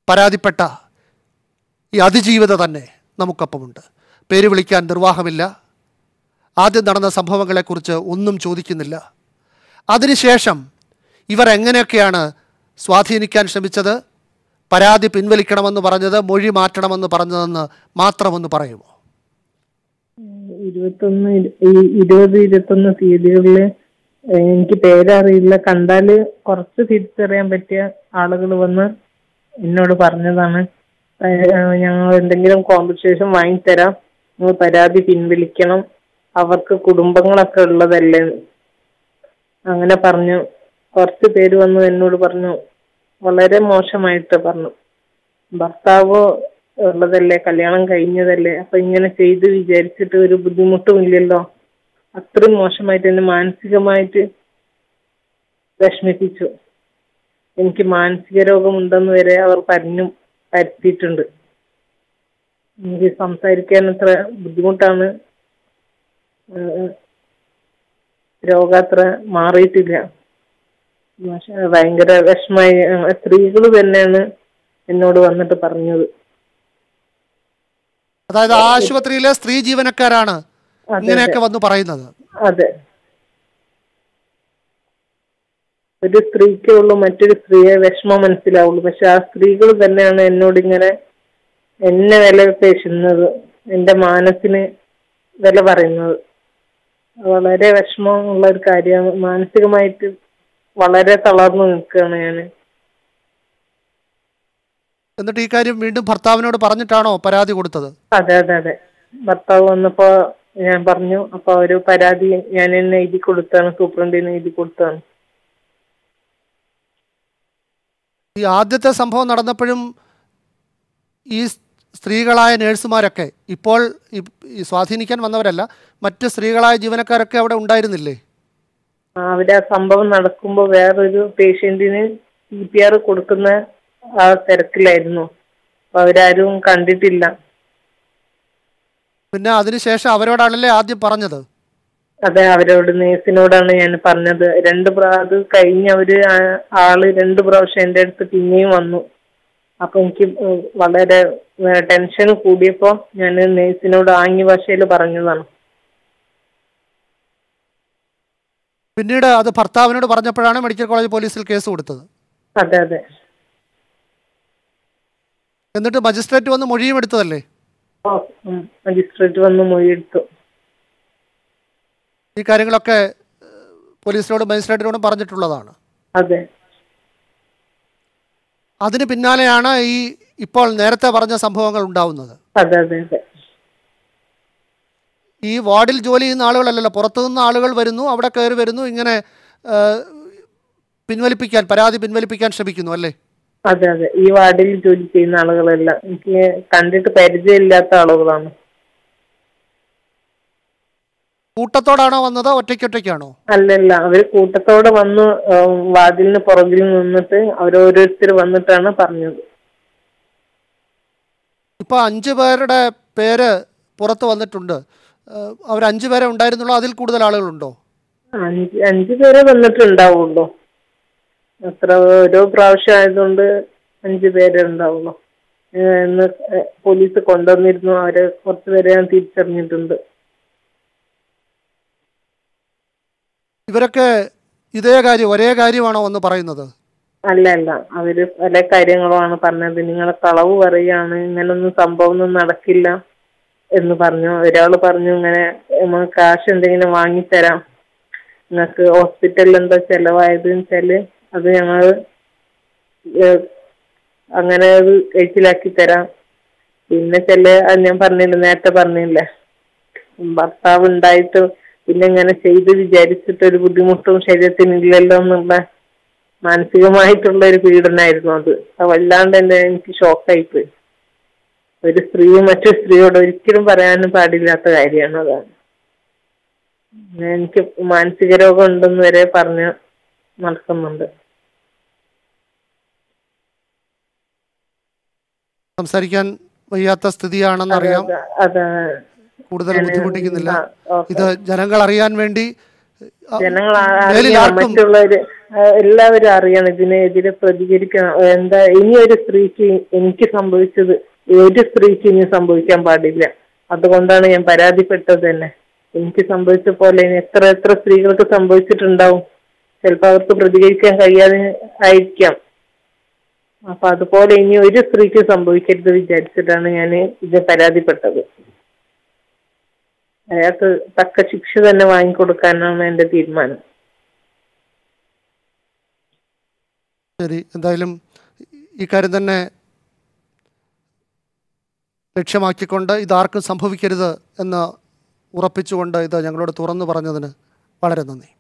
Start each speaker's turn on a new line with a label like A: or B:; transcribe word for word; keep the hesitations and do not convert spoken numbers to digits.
A: പരാതിപ്പെട്ട ഈ അതിജീവിത തന്നെ നമുക്കൊപ്പമുണ്ട്. പേര് വിളിക്കാൻ നിർവാഹമില്ല. ആദ്യം നടന്ന സംഭവങ്ങളെക്കുറിച്ച് ഒന്നും ചോദിക്കുന്നില്ല. അതിനുശേഷം ഇവർ എങ്ങനെയൊക്കെയാണ് സ്വാധീനിക്കാൻ ശ്രമിച്ചത്, പരാതി പിൻവലിക്കണമെന്ന് പറഞ്ഞത്, മൊഴി മാറ്റണമെന്ന് പറഞ്ഞതെന്ന് മാത്രമൊന്ന് പറയുമോ?
B: ഇരുപത്തൊന്ന് ഇരുപത് ഇരുപത്തൊന്ന് തീയതികളില് എനിക്ക് പേരറിയില്ല, കണ്ടാല് കുറച്ച് തിരിച്ചറിയാൻ പറ്റിയ ആളുകൾ വന്ന് എന്നോട് പറഞ്ഞതാണ്, ഞങ്ങൾ എന്തെങ്കിലും കോമ്പൻസേഷൻ വാങ്ങിത്തരാം, നിങ്ങൾ പരാതി പിൻവലിക്കണം, അവർക്ക് കുടുംബങ്ങളൊക്കെ ഉള്ളതല്ലേ, അങ്ങനെ പറഞ്ഞു. കുറച്ച് പേര് വന്ന് എന്നോട് പറഞ്ഞു, വളരെ മോശമായിട്ട് പറഞ്ഞു, ഭർത്താവോ ഉള്ളതല്ലേ, കല്യാണം കഴിഞ്ഞതല്ലേ, അപ്പൊ ഇങ്ങനെ ചെയ്ത് വിചാരിച്ചിട്ട് ഒരു ബുദ്ധിമുട്ടും ഇല്ലല്ലോ. അത്രയും മോശമായിട്ട് എന്നെ മാനസികമായിട്ട് വിഷമിപ്പിച്ചു. എനിക്ക് മാനസിക രോഗമുണ്ടെന്ന് വരെ അവർ പറഞ്ഞു വരുത്തിയിട്ടുണ്ട്. എനിക്ക് സംസാരിക്കാൻ അത്ര ബുദ്ധിമുട്ടാണ്, രോഗാത്ര മാറിയിട്ടില്ല. ഭയങ്കര വിഷമായി. സ്ത്രീകൾ തന്നെയാണ് എന്നോട് വന്നിട്ട് പറഞ്ഞത്.
A: അതായത് ആശുപത്രിയിലെ സ്ത്രീ ജീവനക്കാരാണ് ഇങ്ങനെയൊക്കെ വന്ന് പറയുന്നത്.
B: അതെ, ഒരു സ്ത്രീക്കേ ഉള്ളൂ മറ്റൊരു സ്ത്രീയെ വിഷമം മനസ്സിലാവുള്ളൂ. പക്ഷെ ആ സ്ത്രീകൾ തന്നെയാണ് എന്നോട് ഇങ്ങനെ എന്നെ വില പേശുന്നത്, എന്റെ മനസ്സിന് വില പറയുന്നത്. വളരെ വിഷമമുള്ള ഒരു കാര്യമാണ്. മാനസികമായിട്ട് വളരെ തളർന്നു നിൽക്കുകയാണ് ഞാൻ.
A: എന്നിട്ട് ഈ കാര്യം വീണ്ടും ഭർത്താവിനോട് പറഞ്ഞിട്ടാണോ പരാതി കൊടുത്തത്?
B: അതെ അതെ അതെ ഭർത്താവ് വന്നപ്പോ ഞാൻ പറഞ്ഞു. അപ്പൊ ഒരു പരാതി ഞാൻ എന്നെ എഴുതി കൊടുത്താണ്, സൂപ്രണ്ടിന് എഴുതി കൊടുത്താണ്.
A: ഈ ആദ്യത്തെ സംഭവം നടന്നപ്പോഴും ഈ സ്ത്രീകളായ നേഴ്സുമാരൊക്കെ, ഇപ്പോൾ ഈ സ്വാധീനിക്കാൻ വന്നവരല്ല, മറ്റ് സ്ത്രീകളായ ജീവനക്കാരൊക്കെ അവിടെ ഉണ്ടായിരുന്നില്ലേ?
B: അവിടെ ആ സംഭവം നടക്കുമ്പോൾ വേറൊരു പേഷ്യന്റിന് സി പി ആർ കൊടുക്കുന്ന ആ തിരക്കിലായിരുന്നു. അപ്പൊ അവരാരും കണ്ടിട്ടില്ല.
A: പിന്നെ അതിനുശേഷം അവരോടാണല്ലേ ആദ്യം പറഞ്ഞത്?
B: അതെ, അവരോട് നേഴ്സിനോടാണ് ഞാൻ പറഞ്ഞത്. രണ്ട് പ്രാ അത് കഴിഞ്ഞ് അവര് ആള് രണ്ട് പ്രാവശ്യം എൻ്റെ അടുത്ത് പിന്നെയും വന്നു. അപ്പൊ എനിക്ക് വളരെ ടെൻഷൻ കൂടിയപ്പോ ഞാൻ നേഴ്സിനോട് ആംഗ്യ ഭാഷയിൽ പറഞ്ഞതാണ്.
A: പിന്നീട് അത് ഭർത്താവിനോട് പറഞ്ഞപ്പോഴാണ് മെഡിക്കൽ കോളേജ് പോലീസിൽ കേസ് കൊടുത്തത്.
B: അതെ അതെ
A: എന്നിട്ട് മജിസ്ട്രേറ്റ് വന്ന് മൊഴിയും എടുത്തതല്ലേ?
B: മജിസ്ട്രേറ്റ് വന്ന് മൊഴിയെടുത്തു.
A: ഈ കാര്യങ്ങളൊക്കെ പോലീസിനോടും മജിസ്ട്രേറ്റിനോടും പറഞ്ഞിട്ടുള്ളതാണ്.
B: അതെ.
A: അതിന് പിന്നാലെയാണ് ഈ ഇപ്പോൾ നേരത്തെ പറഞ്ഞ സംഭവങ്ങൾ ഉണ്ടാവുന്നത്.
B: അതെ അതെ അതെ
A: ഈ വാർഡിൽ ജോലി ചെയ്യുന്ന ആളുകളല്ലല്ലോ, പുറത്തുനിന്ന് ആളുകൾ വരുന്നു, അവിടെ കയറി വരുന്നു, ഇങ്ങനെ പിൻവലിപ്പിക്കാൻ, പരാതി പിൻവലിപ്പിക്കാൻ ശ്രമിക്കുന്നു അല്ലേ?
B: അതെ അതെ ഈ വാർഡിൽ ജോലി ചെയ്യുന്ന ആളുകളല്ല, എനിക്ക് കണ്ടിട്ട് പരിചയമില്ലാത്ത ആളുകളാണ്.
A: കൂട്ടത്തോടാണോ വന്നത്, ഒറ്റയ്ക്കൊറ്റയ്ക്കാണോ?
B: അല്ലല്ല, അവര് കൂട്ടത്തോടെ വന്ന് വാതിലിന് പുറകിൽ നിന്നിട്ട് അവരോരോരുത്തർ വന്നിട്ടാണ് പറഞ്ഞത്.
A: ഇപ്പൊ അഞ്ചു പേരുടെ പേര് പുറത്ത് വന്നിട്ടുണ്ട്. അവർ അഞ്ചു പേരെ ഉണ്ടായിരുന്നുള്ളൂ, അതിൽ കൂടുതൽ ആളുകളുണ്ടോ?
B: അഞ്ച് അഞ്ചു പേരെ വന്നിട്ടുണ്ടാവുള്ളൂ. അത്ര ഓരോ പ്രാവശ്യം ആയതുകൊണ്ട് അഞ്ചു പേരെ ഉണ്ടാവുള്ളൂ. ഇന്ന് പോലീസ് കൊണ്ടുവന്നിരുന്നു, അവരെ കുറച്ചുപേരെ ഞാൻ തിരിച്ചറിഞ്ഞിട്ടുണ്ട്.
A: ഇവരൊക്കെ ഇതേ കാര്യം, ഒരേ കാര്യമാണോ എന്ന് പറയുന്നത്?
B: അല്ല അല്ല അവര് പല കാര്യങ്ങളുമാണ് പറഞ്ഞത്. നിങ്ങളെ കളവ് പറയാണ്, ഇങ്ങനൊന്നും സംഭവം ഒന്നും നടക്കില്ല എന്ന് പറഞ്ഞു. ഒരാൾ പറഞ്ഞു, ഇങ്ങനെ കാശ് എന്തെങ്കിലും വാങ്ങിത്തരാം, നിങ്ങൾക്ക് ഹോസ്പിറ്റലിൽ എന്താ ചെലവായത് വെച്ചാല് അത് ഞങ്ങൾ അങ്ങനെ അത് കഴിച്ചിലാക്കി തരാം. പിന്നെ ചില ഞാൻ പറഞ്ഞില്ല, നേരത്തെ പറഞ്ഞില്ലേ, ഭർത്താവ് ഉണ്ടായിട്ട് പിന്നെ ഇങ്ങനെ ചെയ്ത് വിചാരിച്ചിട്ട് ഒരു ബുദ്ധിമുട്ടും ശരീരത്തിനില്ലല്ലോ എന്നുള്ള മാനസികമായിട്ടുള്ള ഒരു പീഡനമായിരുന്നു അത്. വല്ലാണ്ട് എന്നെ എനിക്ക് ഷോക്കായിപ്പോയി. ഒരു സ്ത്രീയും മറ്റൊരു സ്ത്രീയോട് ഒരിക്കലും പറയാനും പാടില്ലാത്ത കാര്യമാണ്. അതാണ് എനിക്ക് മാനസിക രോഗം ഉണ്ടെന്ന് വരെ പറഞ്ഞ് നടക്കുന്നുണ്ട്.
A: സംസാരിക്കാൻ വയ്യാത്ത സ്ഥിതിയാണെന്നറിയാം.
B: അതെ,
A: കൂടുതൽ ബുദ്ധിമുട്ടിക്കുന്നില്ല. ഇത് ജനങ്ങൾ അറിയാൻ വേണ്ടി
B: ജനങ്ങൾ മറ്റുള്ളവര് ആ, എല്ലാവരും അറിയണം ഇതിനെതിരെ പ്രതികരിക്കണം. എന്താ ഇനി ഒരു സ്ത്രീക്ക് എനിക്ക് സംഭവിച്ചത് ഒരു സ്ത്രീക്ക് ഇനി സംഭവിക്കാൻ പാടില്ല. അതുകൊണ്ടാണ് ഞാൻ പരാതിപ്പെട്ടത് തന്നെ. എനിക്ക് സംഭവിച്ച പോലെ ഇനി എത്ര എത്ര സ്ത്രീകൾക്ക് സംഭവിച്ചിട്ടുണ്ടാവും. ചിലപ്പോ അവർക്ക് പ്രതികരിക്കാൻ കഴിയാതെ ആയിരിക്കാം. അപ്പൊ അതുപോലെ ഇനി ഒരു സ്ത്രീക്ക് സംഭവിക്കരുത് വിചാരിച്ചിട്ടാണ് ഞാൻ ഇത് പരാതിപ്പെട്ടത്. അയാൾക്ക് തക്ക ശിക്ഷ തന്നെ വാങ്ങിക്കൊടുക്കാനാണ് എന്റെ തീരുമാനം.
A: ശരി, എന്തായാലും ഈ കാര്യം തന്നെ ലക്ഷ്യമാക്കിക്കൊണ്ട് ഇതാർക്കും സംഭവിക്കരുത് എന്ന് ഉറപ്പിച്ചുകൊണ്ട് ഇത് ഞങ്ങളോട് തുറന്നു പറഞ്ഞതിന് വളരെ നന്ദി.